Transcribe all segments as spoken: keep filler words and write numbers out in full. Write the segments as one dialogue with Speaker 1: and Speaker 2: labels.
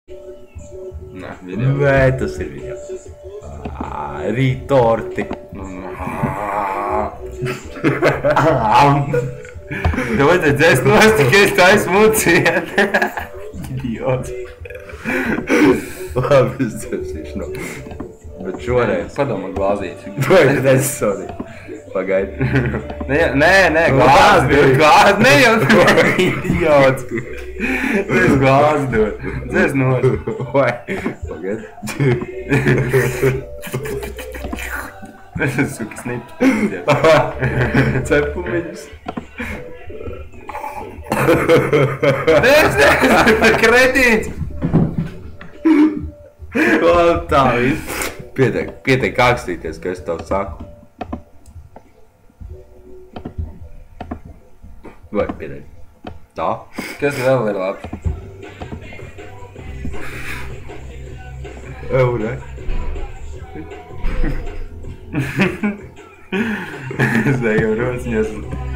Speaker 1: Nē, video.
Speaker 2: Nē, tas ir video. Rītorti.
Speaker 1: Tu vajadzēja dzēst nost, ka es tā esmu muciet. Idiots.
Speaker 2: Labi, es dzēsīšu no. Bet šoreiz...
Speaker 1: Padomā glāzīti.
Speaker 2: Vai, es sorry. Pagaidi.
Speaker 1: Nē, nē, nē, glāzi dod. Glāzi, ne jau tu. Idiots. Es glāzi dod. Dzēs nost.
Speaker 2: Vai, pagaidi.
Speaker 1: Es suki snips.
Speaker 2: Cepumiņus.
Speaker 1: Nes, nes, kretīts.
Speaker 2: Labi, tā viss. Pietiek, pietiek ākstīties, ka es tev saku. Vai, pietiek. Tā.
Speaker 1: Kas vēl ir labs?
Speaker 2: Eure.
Speaker 1: Es teikam rociņos.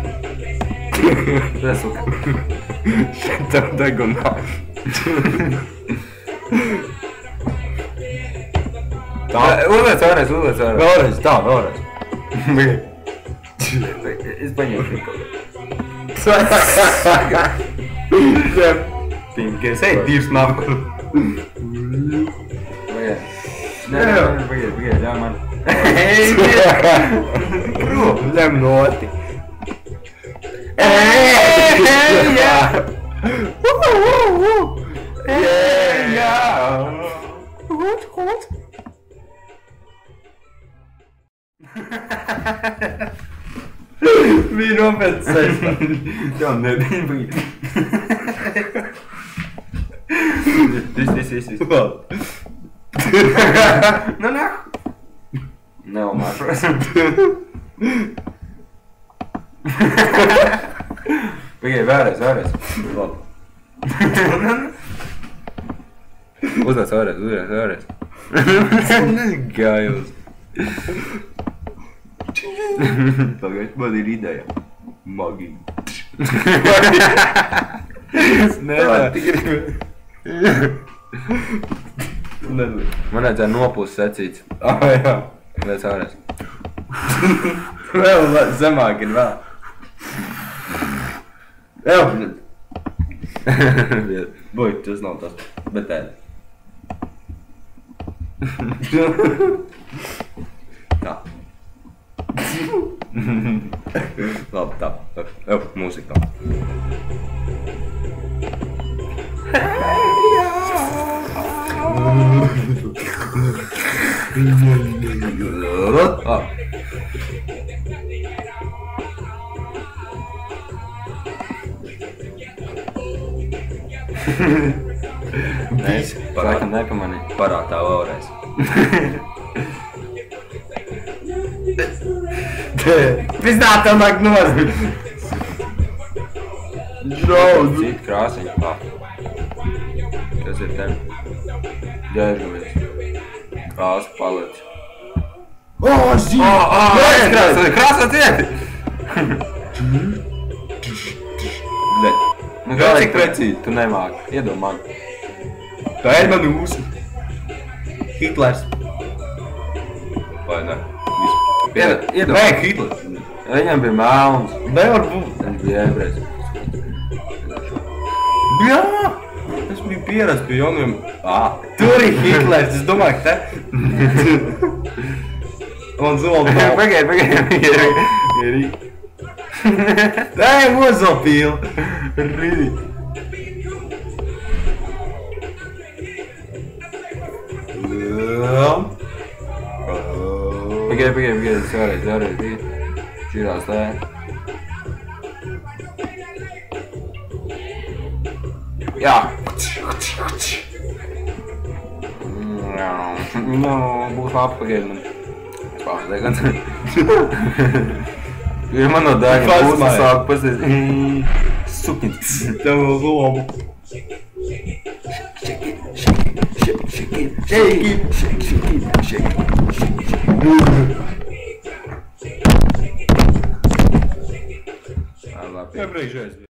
Speaker 1: Resuka.
Speaker 2: Šitam degunā. Tā.
Speaker 1: Uzliec vēlreiz, uzliec vēlreiz.
Speaker 2: Vēlreiz, tā, vēlreiz.
Speaker 1: Es paņēmu kaut Pinkas, ej, tīrs napu. Pagaid. Nē, nē, pagaid, pagaid, ļauj man. Ej,
Speaker 2: Prom, ļem noti.
Speaker 1: ej, jā. Ej, jā.
Speaker 2: Hot, hot. Bija nopietni sešta.
Speaker 1: Jā, nebija, pagaid. Viss, viss, viss, viss. Nu, nā. Nelamāšos. Pagaid, vēlreiz, vēlreiz.
Speaker 2: Labi.
Speaker 1: Uzliec vēlreiz, uzliec vēlreiz.
Speaker 2: Negājos. Pagaid, man ir ideja. Magī.
Speaker 1: Es nevaru.
Speaker 2: Nezinu.
Speaker 1: Man vajadzēja nopūst secīts.
Speaker 2: Ah, jā.
Speaker 1: Vēlreiz vēlreiz.
Speaker 2: Vēl zemāk ir vēl. Jā, Boj, tas nav tas, bet ēd. Tā. Labi, tā. Jau, mūzika tā. Ah.
Speaker 1: Es laikam nepamanīju.
Speaker 2: Parātā vēlreiz. Pizdā tev nāk noz. Draudz.
Speaker 1: Cita krāsiņa. Ah. Kas ir tev? Ģērgavies. Krāsa palets.
Speaker 2: O, zī!
Speaker 1: O, o, krāsa, krāsa cieti!
Speaker 2: Ne.
Speaker 1: Nu,
Speaker 2: Vēl cik precīzi.
Speaker 1: Tu nemāki. Iedod man.
Speaker 2: Tā ir man ūsi. Hitlers. Vai ne?
Speaker 1: Iedod, iedod.
Speaker 2: Nē, Hitlers.
Speaker 1: Viņam bija melns.
Speaker 2: Nevar būt.
Speaker 1: Viņš bija ebrejs.
Speaker 2: Jā! Es biju pierast pie jauniem. Ā, tur ir Hitlers. Es domāju, ka te. Un zola nav.
Speaker 1: Pagaid, pagaid, pagaid.
Speaker 2: Nē, mozopīla.
Speaker 1: Rīdi. Pagaid, pagaid, pagaid. Vēlreiz, vēlreiz. Šķirās tā. Jā. Nu, būs labi, pagaid man. Pārsteigant. Ja man no dēļa būs sāk pasties. Sukņits.
Speaker 2: Tev vēl lobu.
Speaker 1: Shake it, shake it, shake it, shake it, shake it, shake it, shake it, shake it, shake it.
Speaker 2: Iepriekšējais.